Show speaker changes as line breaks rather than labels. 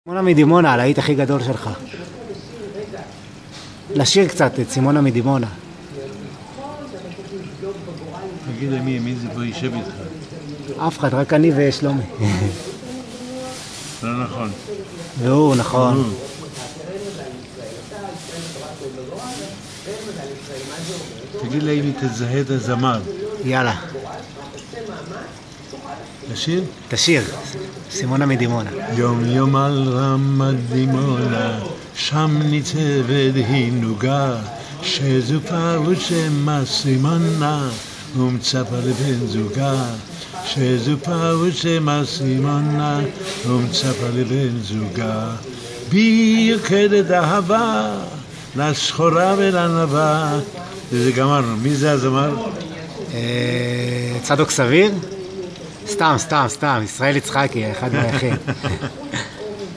סימונה מדימונה, הלהיט הכי גדול שלך. לשיר קצת את סימונה מדימונה.
תגיד מי זה פה יישב איתך?
אף אחד, רק אני ושלומי.
לא נכון.
והוא, נכון.
תגיד לי אם תזהה את הזמר.
יאללה.
לשיר?
תשיר, סימונה מדימונה.
יום יום על רמת דימונה, שם ניצבת הינוגה, שזופה ושמה סימונה, ומצפה לבן זוגה. שזופה ושמה סימונה, ומצפה לבן זוגה. ביוקדת אהבה, לשחורה ולענבה. וזה גמרנו. מי זה הזמר?
צדוק סביר? סתם, ישראל יצחקי, אחד מהיחיד.